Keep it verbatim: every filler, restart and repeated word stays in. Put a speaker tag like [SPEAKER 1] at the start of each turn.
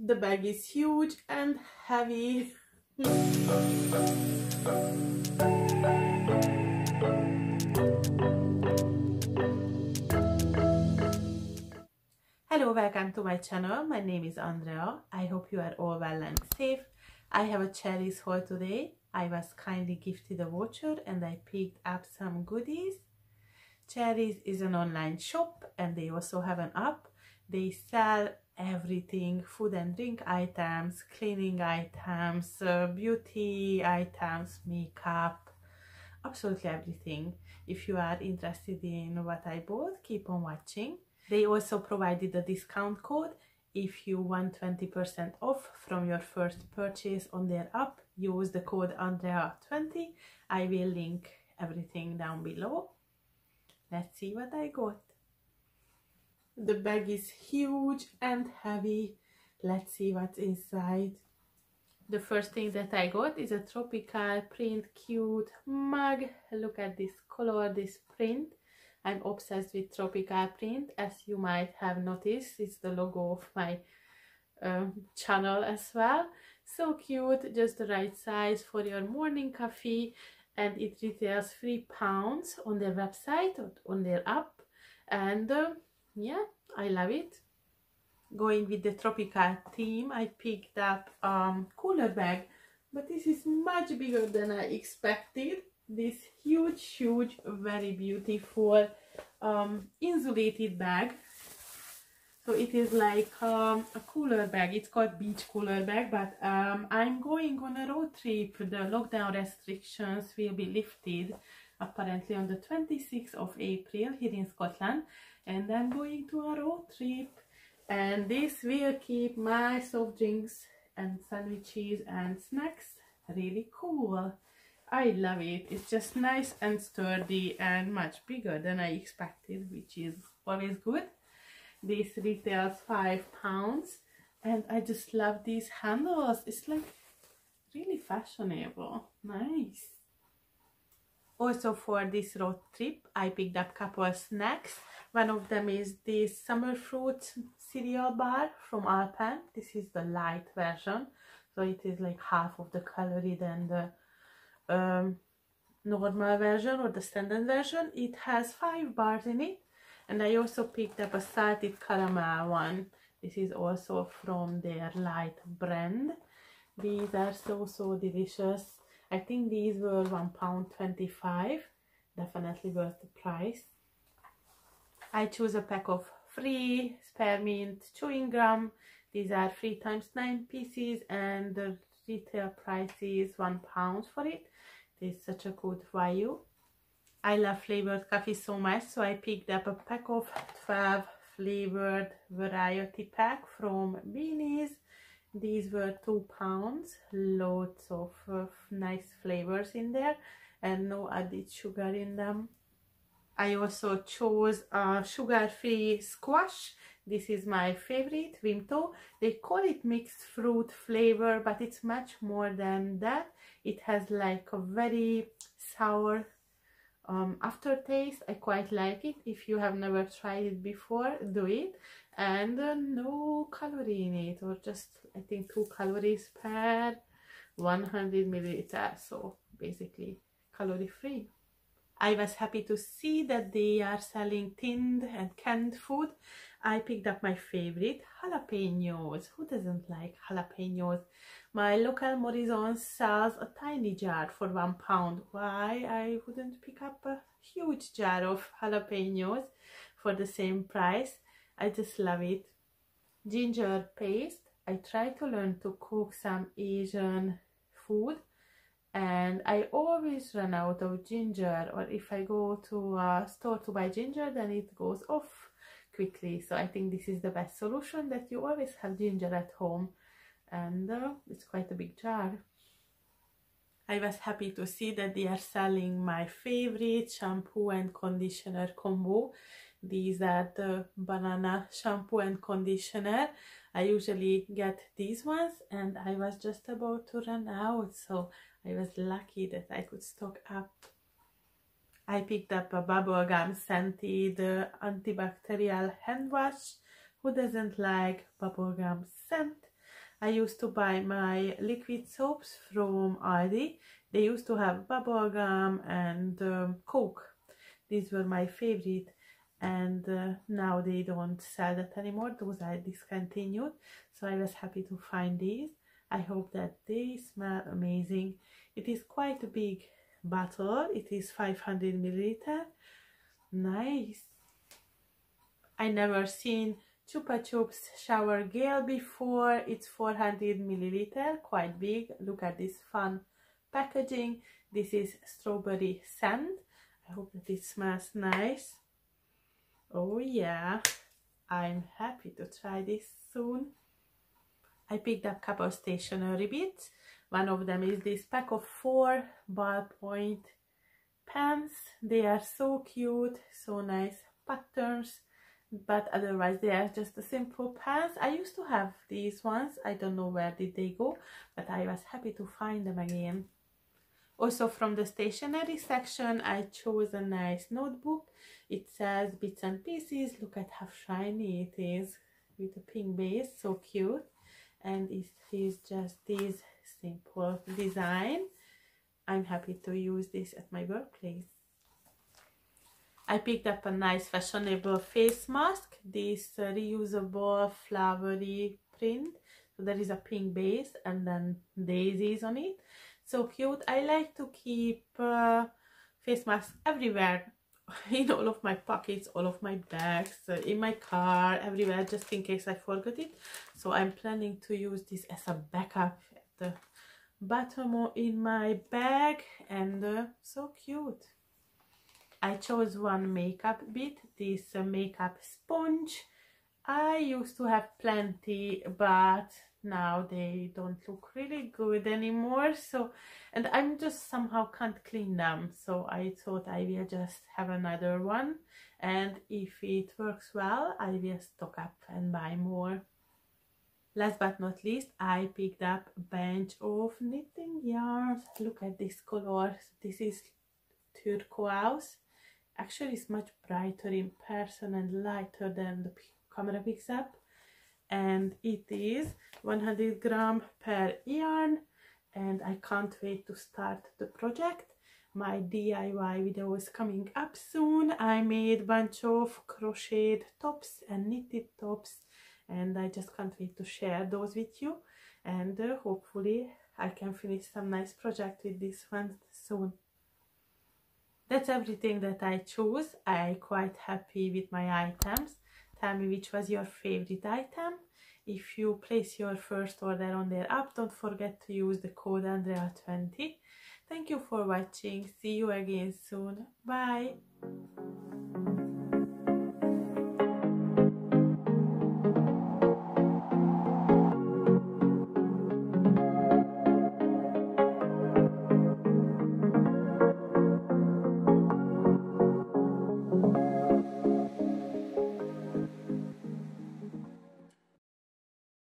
[SPEAKER 1] The bag is huge and heavy. Hello, welcome to my channel. My name is Andrea. I hope you are all well and safe. I have a Cherryz haul today. I was kindly gifted a voucher and I picked up some goodies. Cherryz is an online shop and they also have an app. They sell everything, food and drink items, cleaning items, uh, beauty items, makeup, absolutely everything. If you are interested in what I bought, keep on watching. They also provided a discount code. If you want twenty percent off from your first purchase on their app, use the code Andrea twenty. I will link everything down below. Let's see what I got. The bag is huge and heavy. Let's see what's inside. The first thing that I got is a tropical print cute mug. Look at this color, this print. I'm obsessed with tropical print, as you might have noticed. It's the logo of my um, channel as well. So cute, just the right size for your morning coffee, and it retails three pounds on their website or on their app. And uh, yeah, I love it. Going with the tropical theme, I picked up um cooler bag, but this is much bigger than I expected. This huge, huge, very beautiful um, insulated bag. So it is like um, a cooler bag. It's called beach cooler bag, but um, I'm going on a road trip. The lockdown restrictions will be lifted apparently on the twenty-sixth of April here in Scotland, and I'm going to a road trip, and this will keep my soft drinks and sandwiches and snacks really cool. I love it. It's just nice and sturdy and much bigger than I expected, which is always good. This retails five pounds, and I just love these handles. It's like really fashionable. Nice. Also for this road trip, I picked up a couple of snacks. One of them is this summer fruit cereal bar from Alpen. This is the light version, so it is like half of the calorie than the um, normal version or the standard version. It has five bars in it, and I also picked up a salted caramel one. This is also from their light brand. These are so so delicious. I think these were one pound twenty-five. Definitely worth the price. I choose a pack of three spearmint chewing gum. These are three times nine pieces, and the retail price is one pound for it. It's such a good value. I love flavored coffee so much, so I picked up a pack of twelve flavored variety pack from Beanies. These were two pounds. Lots of uh, nice flavors in there and no added sugar in them. I also chose a sugar-free squash. This is my favorite, Vimto. They call it mixed fruit flavor, but it's much more than that. It has like a very sour um, aftertaste. I quite like it. If you have never tried it before, do it. And uh, no calorie in it, or just I think two calories per one hundred milliliters. So basically calorie free. I was happy to see that they are selling tinned and canned food. I picked up my favorite, jalapenos. Who doesn't like jalapenos? My local Morrison's sells a tiny jar for one pound. Why I wouldn't pick up a huge jar of jalapenos for the same price? I just love it. Ginger paste. I try to learn to cook some Asian food, and I always run out of ginger, or if I go to a store to buy ginger, then it goes off quickly. So I think this is the best solution, that you always have ginger at home, and uh, it's quite a big jar. I was happy to see that they are selling my favorite shampoo and conditioner combo. These are the banana shampoo and conditioner. I usually get these ones, and I was just about to run out, so I was lucky that I could stock up. I picked up a bubblegum scented uh, antibacterial hand wash. Who doesn't like bubblegum scent? I used to buy my liquid soaps from Aldi. They used to have bubble gum and um, Coke. These were my favorite, and uh, now they don't sell that anymore. Those are discontinued, so I was happy to find these. I hope that they smell amazing. It is quite a big bottle. It is five hundred milliliter. Nice. I never seen Chupa Chups shower gel before. It's four hundred milliliter, quite big. Look at this fun packaging. This is strawberry scent. I hope that it smells nice. Oh yeah, I'm happy to try this soon. I picked up a couple of stationery bits. One of them is this pack of four ballpoint pens. They are so cute, so nice patterns, but otherwise they are just a simple pens. I used to have these ones. I don't know where did they go, but I was happy to find them again. Also from the stationery section, I chose a nice notebook. It says Bits and Pieces. Look at how shiny it is with a pink base, so cute. And it is just this simple design. I'm happy to use this at my workplace. I picked up a nice fashionable face mask, this uh, reusable flowery print. So there is a pink base and then daisies on it. So cute. I like to keep uh, face masks everywhere, in all of my pockets, all of my bags, uh, in my car, everywhere, just in case I forgot it. So I'm planning to use this as a backup at the bottom in my bag, and uh, so cute. I chose one makeup bit, this uh, makeup sponge. I used to have plenty, but now they don't look really good anymore, so, and I'm just somehow can't clean them, so I thought I will just have another one, and if it works well I will stock up and buy more. Last but not least, I picked up a bunch of knitting yarns. Look at this color. This is turquoise. Actually it's much brighter in person and lighter than the camera picks up. And it is one hundred gram per yarn, and I can't wait to start the project. My D I Y video is coming up soon. I made a bunch of crocheted tops and knitted tops, and I just can't wait to share those with you, and uh, hopefully I can finish some nice project with this one soon. That's everything that I chose. I'm quite happy with my items. Tell me which was your favorite item. If you place your first order on their app, don't forget to use the code Andrea twenty. Thank you for watching. See you again soon. Bye.